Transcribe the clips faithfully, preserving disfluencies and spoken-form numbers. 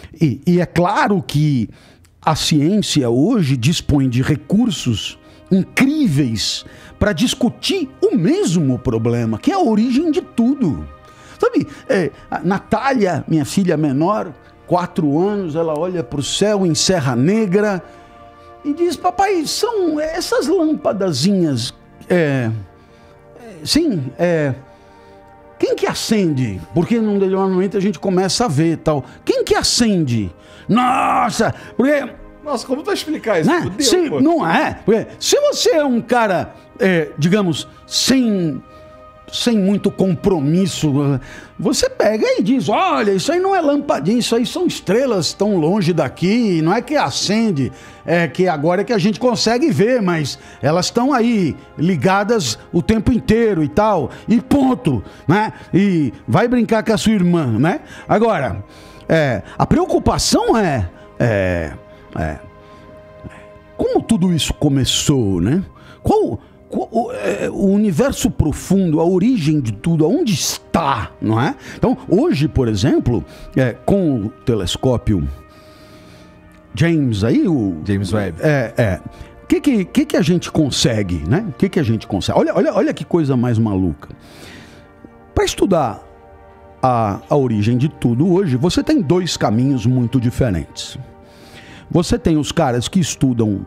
E, e é claro que a ciência hoje dispõe de recursos incríveis para discutir o mesmo problema, que é a origem de tudo. Sabe, é, a Natália, minha filha menor, quatro anos, ela olha para o céu em Serra Negra e diz: papai, são essas lâmpadazinhas, é, é, sim, é, quem que acende? Porque normalmente a gente começa a ver tal. Quem que acende? Nossa, porque... Nossa, como tu vai explicar isso? Né? Fudeu, se, pô. não é, porque se você é um cara, é, digamos, sem... sem muito compromisso, você pega e diz: olha, isso aí não é lampadinha, isso aí são estrelas tão longe daqui, não é que acende, é que agora é que a gente consegue ver, mas elas estão aí ligadas o tempo inteiro e tal, e ponto, né? E vai brincar com a sua irmã, né? Agora, é, a preocupação é, é, é como tudo isso começou, né? Qual... o universo profundo, a origem de tudo, aonde está, não é? Então, hoje, por exemplo, é, com o telescópio James aí, o... James Webb. É, é. O que que, que que a gente consegue, né? O que que a gente consegue? Olha, olha, olha que coisa mais maluca. Para estudar a, a origem de tudo hoje, você tem dois caminhos muito diferentes. Você tem os caras que estudam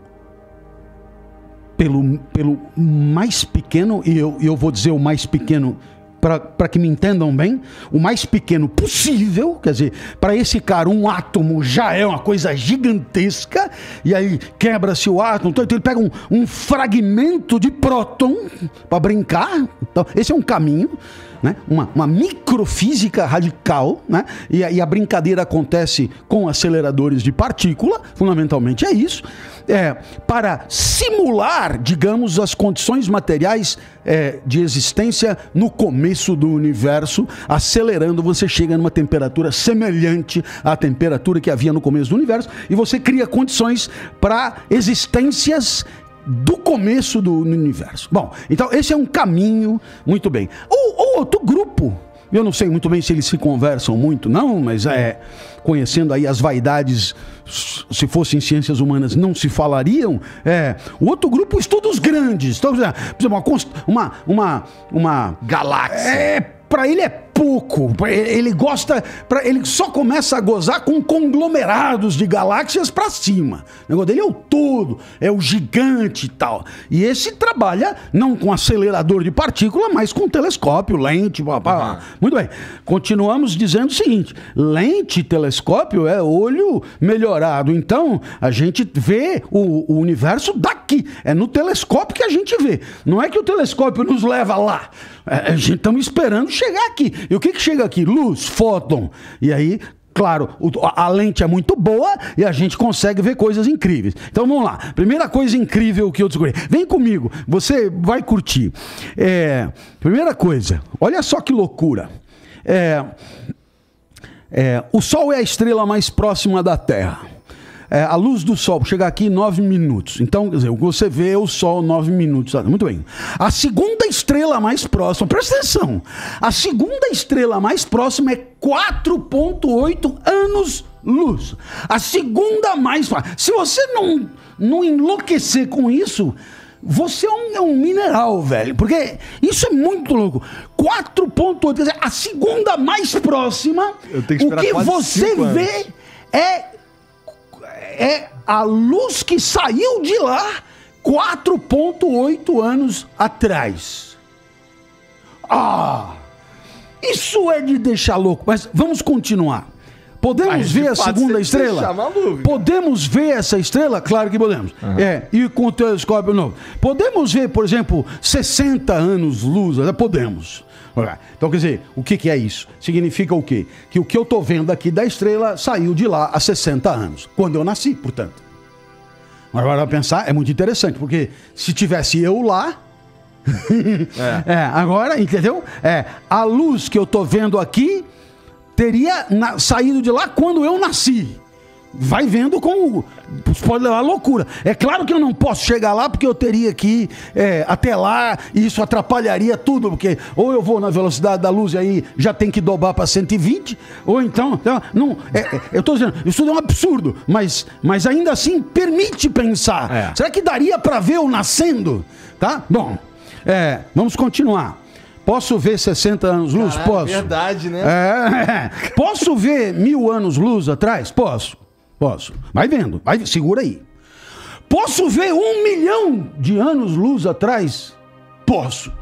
Pelo, pelo mais pequeno, e eu, eu vou dizer o mais pequeno para que me entendam bem, o mais pequeno possível, quer dizer, para esse cara um átomo já é uma coisa gigantesca, e aí quebra-se o átomo, então ele pega um, um fragmento de próton para brincar, então esse é um caminho, né? uma, uma microfísica radical, né? e, a, e a brincadeira acontece com aceleradores de partícula, fundamentalmente é isso, é, para simular, digamos, as condições materiais é, de existência no começo do universo, acelerando, você chega numa temperatura semelhante à temperatura que havia no começo do universo, e você cria condições para existências do começo do universo. Bom, então esse é um caminho, muito bem. O, o outro grupo, eu não sei muito bem se eles se conversam muito, não, mas é, conhecendo aí as vaidades, se fossem ciências humanas, não se falariam. É, o outro grupo estuda os grandes. Então, por exemplo, uma, uma, uma galáxia. É, para ele é pouco. Ele gosta, pra, ele só começa a gozar com conglomerados de galáxias para cima. O negócio dele é o todo, é o gigante e tal. E esse trabalha não com acelerador de partícula, mas com telescópio, lente, pá, pá. Uhum. Muito bem. Continuamos dizendo o seguinte: lente e telescópio é olho melhorado. Então, a gente vê o, o universo daqui. É no telescópio que a gente vê. Não é que o telescópio nos leva lá. A gente estamos esperando chegar aqui. E o que que chega aqui? Luz, fóton. E aí, claro, a lente é muito boa e a gente consegue ver coisas incríveis. Então vamos lá. Primeira coisa incrível que eu descobri. Vem comigo, você vai curtir. É, primeira coisa, olha só que loucura. É, é, o Sol é a estrela mais próxima da Terra. É, a luz do Sol chega aqui em nove minutos. Então, quer dizer, você vê o Sol nove minutos. Muito bem. A segunda estrela mais próxima, presta atenção, a segunda estrela mais próxima é quatro vírgula oito anos-luz. A segunda mais... Se você não, não enlouquecer com isso, você é um, é um mineral, velho. Porque isso é muito louco. quatro vírgula oito, quer dizer, a segunda mais próxima, o que você vê é... é a luz que saiu de lá quatro vírgula oito anos atrás. Ah, isso é de deixar louco, mas vamos continuar. Podemos mas ver a segunda estrela? Podemos ver essa estrela? Claro que podemos. Uhum. É, e com o telescópio novo. Podemos ver, por exemplo, sessenta anos-luz? Podemos. Então, quer dizer, o que, que é isso? Significa o quê? Que o que eu estou vendo aqui da estrela saiu de lá há sessenta anos, quando eu nasci, portanto. Agora, pensar, é muito interessante, porque se tivesse eu lá... é. é, agora, entendeu? É, a luz que eu estou vendo aqui teria na, saído de lá quando eu nasci. vai vendo como pode levar à loucura. É claro que eu não posso chegar lá porque eu teria que ir é, até lá e isso atrapalharia tudo, porque ou eu vou na velocidade da luz e aí já tem que dobrar para cento e vinte, ou então, não, é, é, eu estou dizendo, isso é um absurdo, mas, mas ainda assim permite pensar. É. Será que daria para ver eu nascendo? Tá? Bom, é, vamos continuar. Posso ver sessenta anos luz? Caralho, posso. Verdade, né? É, posso ver mil anos luz atrás? Posso. Posso. Vai vendo. Vai, segura aí. Posso ver um milhão de anos luz atrás? Posso.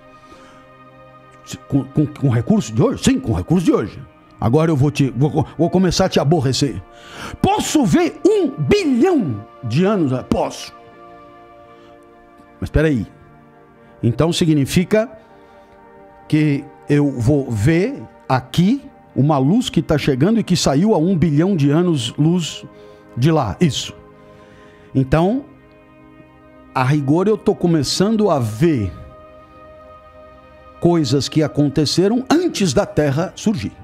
Com, com, com recurso de hoje? Sim, com recurso de hoje. Agora eu vou te vou, vou começar a te aborrecer. Posso ver um bilhão de anos? Posso. Mas espera aí. Então significa que eu vou ver aqui uma luz que está chegando e que saiu a um bilhão de anos luz de lá. Isso. Então, a rigor eu estou começando a ver coisas que aconteceram antes da Terra surgir.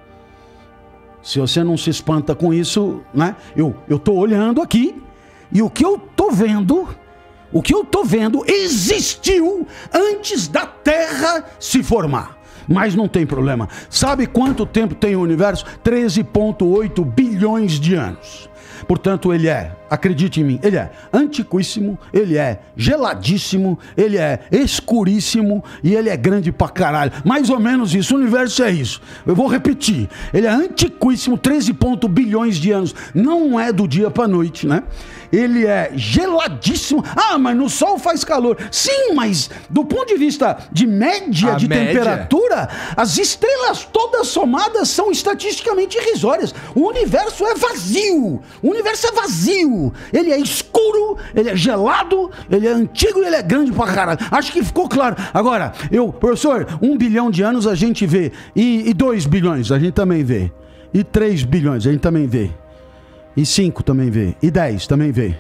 Se você não se espanta com isso, né? Eu estou olhando aqui e o que eu estou vendo... O que eu estou vendo existiu antes da Terra se formar. Mas não tem problema. Sabe quanto tempo tem o universo? treze vírgula oito bilhões de anos. Portanto, ele é, acredite em mim, ele é antiquíssimo, ele é geladíssimo, ele é escuríssimo e ele é grande pra caralho. Mais ou menos isso, o universo é isso. Eu vou repetir. Ele é antiquíssimo, treze bilhões de anos. Não é do dia pra noite, né? Ele é geladíssimo. Ah, mas no Sol faz calor. Sim, mas do ponto de vista de média A de média? temperatura, as estrelas todas somadas são estatisticamente irrisórias. O universo é vazio. O universo é vazio. Ele é escuro, ele é gelado, ele é antigo e ele é grande pra caralho. Acho que ficou claro. Agora, eu, professor, um bilhão de anos a gente vê. E, e dois bilhões a gente também vê. E três bilhões a gente também vê. E cinco também vê. E dez também vê.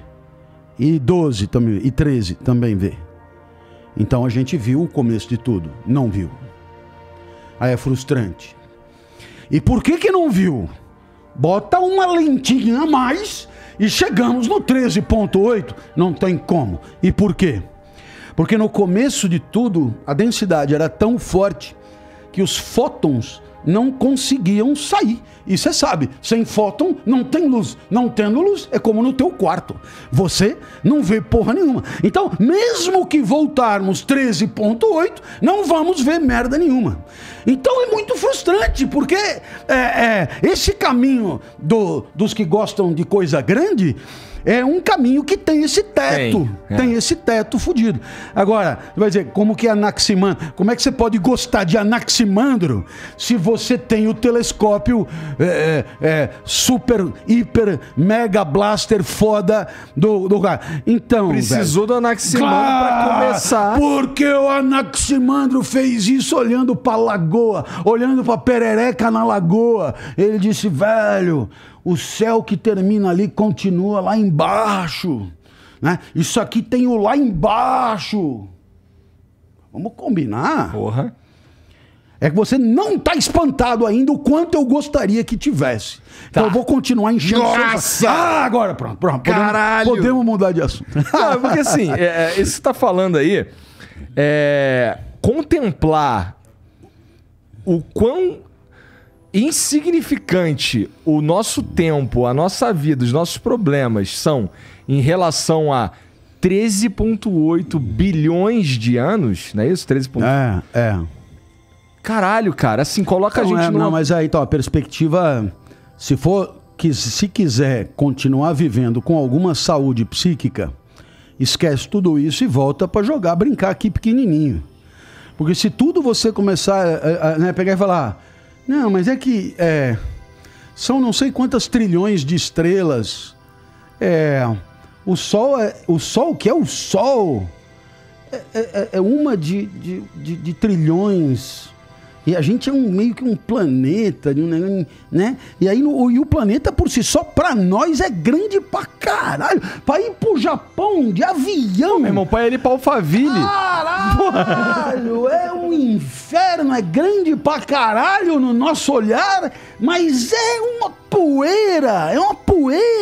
E doze também vê. E treze também vê. Então a gente viu o começo de tudo. Não viu. Aí é frustrante. E por que que não viu? Bota uma lentinha a mais e chegamos no treze vírgula oito. Não tem como. E por quê? Porque no começo de tudo, a densidade era tão forte que os fótons não conseguiam sair. E você sabe, sem fóton não tem luz. Não tendo luz é como no teu quarto. Você não vê porra nenhuma. Então, mesmo que voltarmos treze vírgula oito, não vamos ver merda nenhuma. Então é muito frustrante, porque é, é, esse caminho do, dos que gostam de coisa grande é um caminho que tem esse teto. Tem, é. tem esse teto fudido. Agora, você vai dizer, como que é Anaximandro? Como é que você pode gostar de Anaximandro se você tem o telescópio é, é, super, hiper, mega blaster foda do, do cara? Então, precisou velho, do Anaximandro claro, para começar. Porque o Anaximandro fez isso olhando pra lagoa, olhando pra perereca na lagoa. Ele disse, velho, o céu que termina ali continua lá embaixo, né? Isso aqui tem o lá embaixo. Vamos combinar? Porra. É que você não está espantado ainda o quanto eu gostaria que tivesse. Tá. Então eu vou continuar enchendo. Nossa! Ah, agora pronto, pronto. Caralho! Podemos, podemos mudar de assunto. Não, porque assim, é, é, isso que você tá falando aí, é, contemplar o quão insignificante o nosso tempo, a nossa vida, os nossos problemas são em relação a treze vírgula oito bilhões de anos, não é isso? treze vírgula oito É, é. Caralho, cara, assim, coloca Não, a gente é, numa... Não, mas aí, então, a perspectiva, se for, que se quiser continuar vivendo com alguma saúde psíquica, esquece tudo isso e volta pra jogar, brincar aqui pequenininho. Porque se tudo você começar a, a, a né, pegar e falar, não, mas é que é, são não sei quantas trilhões de estrelas, é, o Sol, é, o Sol que é o Sol, é, é, é uma de, de, de, de trilhões. E a gente é um, meio que um planeta, né? E aí no, e o planeta por si só, pra nós, é grande pra caralho. Pra ir pro Japão de avião. Pô, meu irmão, pra ir pra Alphaville. Caralho, é um inferno, é grande pra caralho no nosso olhar, mas é uma poeira, é uma poeira.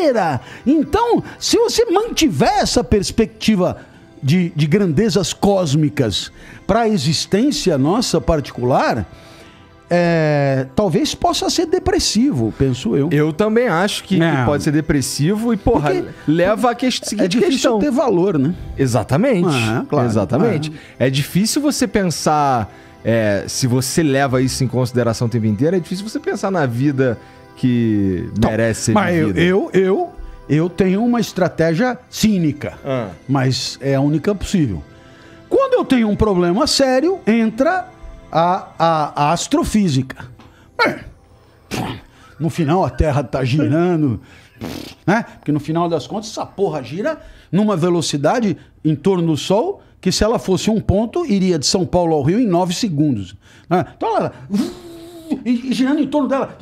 inteira. Então, se você mantiver essa perspectiva de, de grandezas cósmicas para a existência nossa particular, é, talvez possa ser depressivo, penso eu. Eu também acho que, que pode ser depressivo e, porra, Porque leva a que, seguinte é difícil questão. ter valor, né? Exatamente. Ah, claro, Exatamente. Ah. É difícil você pensar, é, se você leva isso em consideração o tempo inteiro, é difícil você pensar na vida que então, merece ser mas vivida. Eu, eu, eu, eu tenho uma estratégia cínica, ah. mas é a única possível. Quando eu tenho um problema sério, entra a, a, a astrofísica. É. No final a Terra tá girando, né? Porque no final das contas essa porra gira numa velocidade em torno do Sol que, se ela fosse um ponto, iria de São Paulo ao Rio em nove segundos. Né? Então ela... E, e girando em torno dela...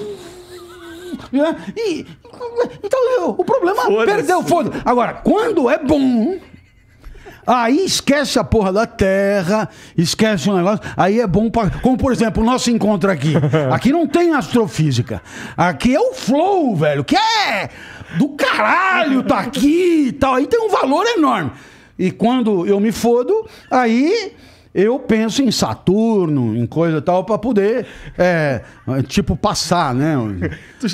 E, então eu, o problema perdeu, foda-se. Agora, quando é bom... Aí esquece a porra da Terra, esquece o negócio, aí é bom pra... Como, por exemplo, o nosso encontro aqui. Aqui não tem astrofísica. Aqui é o flow, velho, que é do caralho, tá aqui e tal. Aí tem um valor enorme. E quando eu me fodo, aí eu penso em Saturno, em coisa e tal, pra poder, é, tipo, passar, né?